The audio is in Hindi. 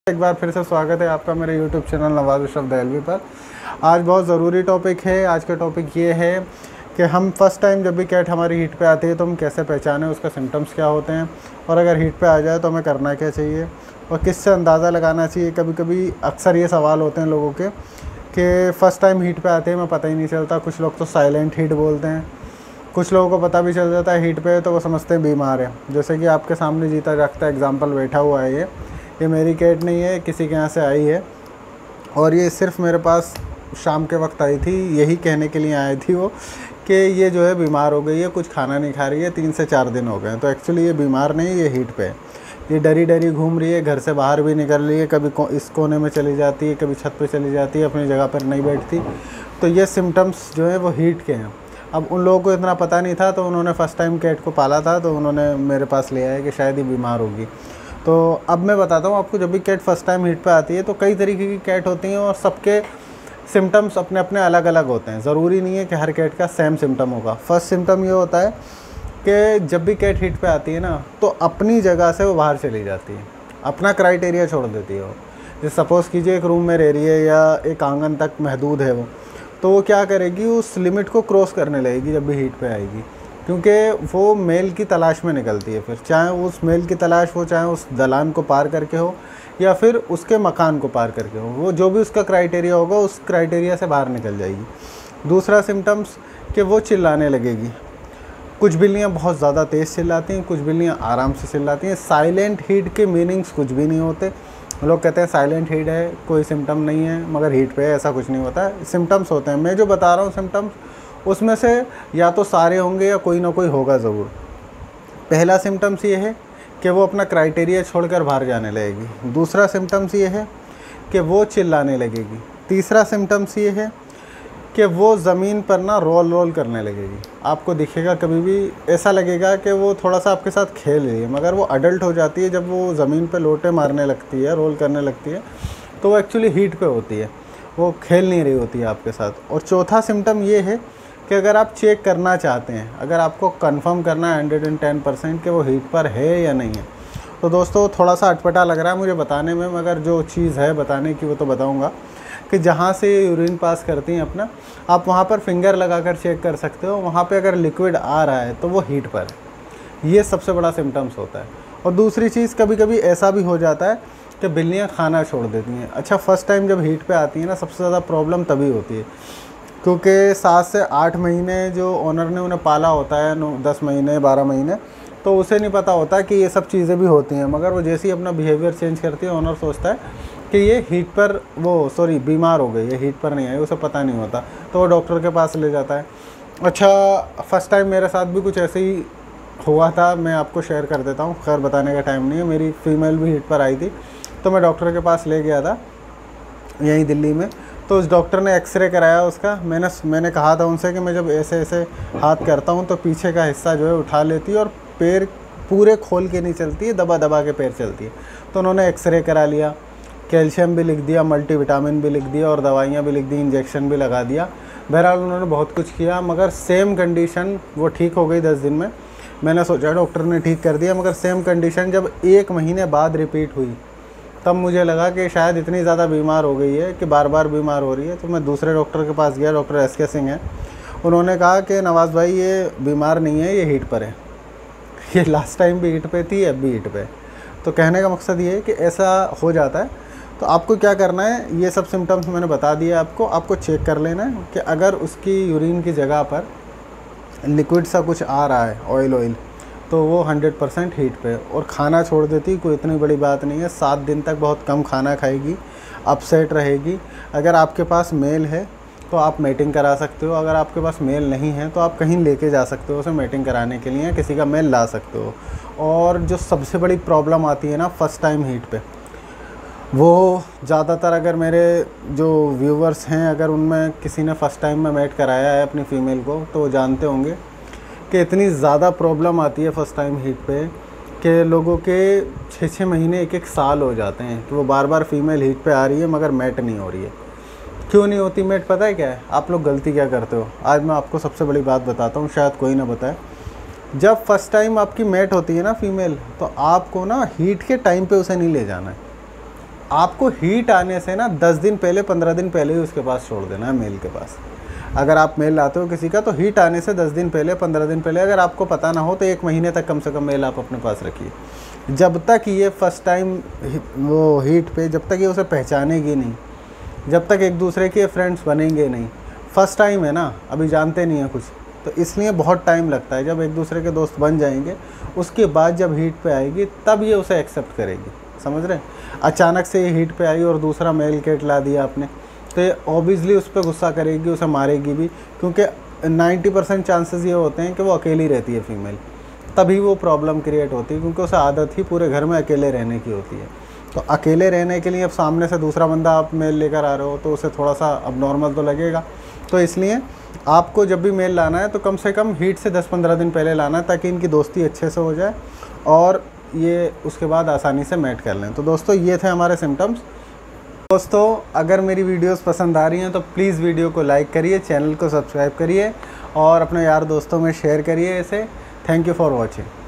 एक बार फिर से स्वागत है आपका मेरे YouTube चैनल नवाज अशरफ दहलवी पर। आज बहुत ज़रूरी टॉपिक है। आज का टॉपिक ये है कि हम फर्स्ट टाइम जब भी कैट हमारी हीट पे आती है तो हम कैसे पहचानें, उसका सिम्टम्स क्या होते हैं, और अगर हीट पे आ जाए तो हमें करना क्या चाहिए और किससे अंदाज़ा लगाना चाहिए। कभी कभी अक्सर ये सवाल होते हैं लोगों के कि फ़र्स्ट टाइम हीट पे आते हैं हमें पता ही नहीं चलता। कुछ लोग तो साइलेंट हीट बोलते हैं, कुछ लोगों को पता भी चल जाता है हीट पे तो वो समझते हैं बीमार है। जैसे कि आपके सामने जीता जागता एग्जाम्पल बैठा हुआ है। ये मेरी कैट नहीं है, किसी के यहाँ से आई है और ये सिर्फ मेरे पास शाम के वक्त आई थी। यही कहने के लिए आई थी वो कि ये जो है बीमार हो गई है, कुछ खाना नहीं खा रही है, 3 से 4 दिन हो गए हैं। तो एक्चुअली ये बीमार नहीं है, ये हीट पे है। ये डरी डरी घूम रही है, घर से बाहर भी निकल रही है, कभी इस कोने में चली जाती है, कभी छत पे चली जाती है, अपनी जगह पर नहीं बैठती। तो ये सिम्टम्स जो है वो हीट के हैं। अब उन लोगों को इतना पता नहीं था तो उन्होंने फ़र्स्ट टाइम कैट को पाला था तो उन्होंने मेरे पास ले आया कि शायद ही बीमार होगी। तो अब मैं बताता हूँ आपको, जब भी कैट फर्स्ट टाइम हीट पे आती है तो कई तरीके की कैट होती हैं और सबके सिम्टम्स अपने अपने अलग अलग होते हैं। ज़रूरी नहीं है कि हर कैट का सेम सिम्टम होगा। फर्स्ट सिम्टम ये होता है कि जब भी कैट हीट पे आती है ना तो अपनी जगह से वो बाहर चली जाती है, अपना क्राइटेरिया छोड़ देती है वो। जैसे सपोज़ कीजिए एक रूम में रह रही है या एक आंगन तक महदूद है वो, तो वो क्या करेगी, उस लिमिट को क्रॉस करने लगेगी जब भी हीट पे आएगी, क्योंकि वो मेल की तलाश में निकलती है। फिर चाहे उस मेल की तलाश हो, चाहे उस दलान को पार करके हो या फिर उसके मकान को पार करके हो, वो जो भी उसका क्राइटेरिया होगा उस क्राइटेरिया से बाहर निकल जाएगी। दूसरा सिम्टम्स कि वो चिल्लाने लगेगी। कुछ बिल्लियाँ बहुत ज़्यादा तेज़ चिल्लाती हैं, कुछ बिल्लियाँ आराम से चिल्लाती हैं। साइलेंट हीट के मीनिंग्स कुछ भी नहीं होते। लोग कहते हैं साइलेंट हीट है, कोई सिम्टम नहीं है, मगर हीट पे है, ऐसा कुछ नहीं होता है। सिम्टम्स होते हैं। मैं जो बता रहा हूँ सिम्टम्स, उसमें से या तो सारे होंगे या कोई ना कोई होगा ज़रूर। पहला सिम्टम्स ये है कि वो अपना क्राइटेरिया छोड़कर बाहर जाने लगेगी। दूसरा सिम्टम्स ये है कि वो चिल्लाने लगेगी। तीसरा सिम्टम्स ये है कि वो ज़मीन पर ना रोल रोल करने लगेगी। आपको दिखेगा, कभी भी ऐसा लगेगा कि वो थोड़ा सा आपके साथ खेल रही है, मगर वो अडल्ट हो जाती है जब वो ज़मीन पे लोटे मारने लगती है, रोल करने लगती है, तो वो एक्चुअली हीट पे होती है, वो खेल नहीं रही होती है आपके साथ। और चौथा सिम्टम ये है कि अगर आप चेक करना चाहते हैं, अगर आपको कंफर्म करना है 110% कि वो हीट पर है या नहीं है, तो दोस्तों थोड़ा सा अटपटा लग रहा है मुझे बताने में, मगर जो चीज़ है बताने की वो तो बताऊंगा कि जहाँ से यूरिन पास करती हैं अपना, आप वहाँ पर फिंगर लगाकर चेक कर सकते हो। वहाँ पे अगर लिक्विड आ रहा है तो वो हीट पर है। ये सबसे बड़ा सिम्टम्स होता है। और दूसरी चीज़, कभी कभी ऐसा भी हो जाता है कि बिल्लियाँ खाना छोड़ देती हैं। अच्छा, फ़र्स्ट टाइम जब हीट पर आती हैं ना, सबसे ज़्यादा प्रॉब्लम तभी होती है क्योंकि 7 से 8 महीने जो ओनर ने उन्हें पाला होता है, 10 महीने 12 महीने, तो उसे नहीं पता होता कि ये सब चीज़ें भी होती हैं। मगर वो जैसे ही अपना बिहेवियर चेंज करती है, ओनर सोचता है कि ये हीट पर बीमार हो गई, ये हीट पर नहीं आई, उसे पता नहीं होता, तो वो डॉक्टर के पास ले जाता है। अच्छा, फ़र्स्ट टाइम मेरे साथ भी कुछ ऐसे ही हुआ था, मैं आपको शेयर कर देता हूँ। खैर बताने का टाइम नहीं है। मेरी फ़ीमेल भी हीट पर आई थी तो मैं डॉक्टर के पास ले गया था यहीं दिल्ली में। तो उस डॉक्टर ने एक्सरे कराया उसका। मैंने कहा था उनसे कि मैं जब ऐसे ऐसे हाथ करता हूँ तो पीछे का हिस्सा जो है उठा लेती है और पैर पूरे खोल के नहीं चलती है, दबा दबा के पैर चलती है। तो उन्होंने एक्सरे करा लिया, कैल्शियम भी लिख दिया, मल्टीविटामिन भी लिख दिया और दवाइयाँ भी लिख दी, इंजेक्शन भी लगा दिया। बहरहाल उन्होंने बहुत कुछ किया, मगर सेम कंडीशन वो ठीक हो गई 10 दिन में। मैंने सोचा डॉक्टर ने ठीक कर दिया, मगर सेम कंडीशन जब 1 महीने बाद रिपीट हुई तब मुझे लगा कि शायद इतनी ज़्यादा बीमार हो गई है कि बार बार बीमार हो रही है। तो मैं दूसरे डॉक्टर के पास गया, डॉक्टर SK सिंह हैं। उन्होंने कहा कि नवाज़ भाई ये बीमार नहीं है, ये हीट पर है। ये लास्ट टाइम भी हीट पे थी, अब भी हीट पे। तो कहने का मकसद ये है कि ऐसा हो जाता है। तो आपको क्या करना है, ये सब सिम्टम्स मैंने बता दिए आपको चेक कर लेना है कि अगर उसकी यूरिन की जगह पर लिक्विड सा कुछ आ रहा है, ऑयल, तो वो 100% हीट पे। और खाना छोड़ देती, कोई इतनी बड़ी बात नहीं है। 7 दिन तक बहुत कम खाना खाएगी, अपसेट रहेगी। अगर आपके पास मेल है तो आप मेटिंग करा सकते हो, अगर आपके पास मेल नहीं है तो आप कहीं लेके जा सकते हो उसे मेटिंग कराने के लिए, किसी का मेल ला सकते हो। और जो सबसे बड़ी प्रॉब्लम आती है ना फर्स्ट टाइम हीट पे, वो ज़्यादातर अगर मेरे जो व्यूवर्स हैं, अगर उनमें किसी ने फ़र्स्ट टाइम में मेट कराया है अपनी फ़ीमेल को, तो वो जानते होंगे कि इतनी ज़्यादा प्रॉब्लम आती है फ़र्स्ट टाइम हीट पे कि लोगों के 6-6 महीने 1-1 साल हो जाते हैं कि वो बार बार फ़ीमेल हीट पे आ रही है मगर मेट नहीं हो रही है। क्यों नहीं होती मेट, पता है क्या है? आप लोग गलती क्या करते हो, आज मैं आपको सबसे बड़ी बात बताता हूँ, शायद कोई ना बताए। जब फर्स्ट टाइम आपकी मेट होती है ना फ़ीमेल, तो आपको ना हीट के टाइम पे उसे नहीं ले जाना है। आपको हीट आने से ना 10 दिन पहले 15 दिन पहले ही उसके पास छोड़ देना है, मेल के पास। अगर आप मेल लाते हो किसी का तो हीट आने से 10 दिन पहले 15 दिन पहले, अगर आपको पता ना हो तो 1 महीने तक कम से कम मेल आप अपने पास रखिए। जब तक ये फर्स्ट टाइम वो हीट पे, जब तक ये उसे पहचानेगी नहीं, जब तक एक दूसरे के फ्रेंड्स बनेंगे नहीं, फर्स्ट टाइम है ना, अभी जानते नहीं हैं कुछ, तो इसलिए बहुत टाइम लगता है। जब एक दूसरे के दोस्त बन जाएंगे उसके बाद जब हीट पे आएगी तब ये उसे एक्सेप्ट करेगी, समझ रहे हैं। अचानक से ये हीट पे आई और दूसरा मेल कैट ला दिया आपने, तो ये ऑब्वियसली उस पर गुस्सा करेगी, उसे मारेगी भी, क्योंकि 90% चांसेस ये होते हैं कि वो अकेली रहती है फीमेल, तभी वो प्रॉब्लम क्रिएट होती है, क्योंकि उसे आदत ही पूरे घर में अकेले रहने की होती है। तो अकेले रहने के लिए अब सामने से दूसरा बंदा आप मेल लेकर आ रहे हो तो उसे थोड़ा सा अब नॉर्मल तो लगेगा। तो इसलिए आपको जब भी मेल लाना है तो कम से कम हीट से 10-15 दिन पहले लाना है, ताकि इनकी दोस्ती अच्छे से हो जाए और ये उसके बाद आसानी से मैट कर लें। तो दोस्तों ये थे हमारे सिम्टम्स। दोस्तों अगर मेरी वीडियोस पसंद आ रही हैं तो प्लीज़ वीडियो को लाइक करिए, चैनल को सब्सक्राइब करिए और अपने यार दोस्तों में शेयर करिए इसे। Thank you for watching.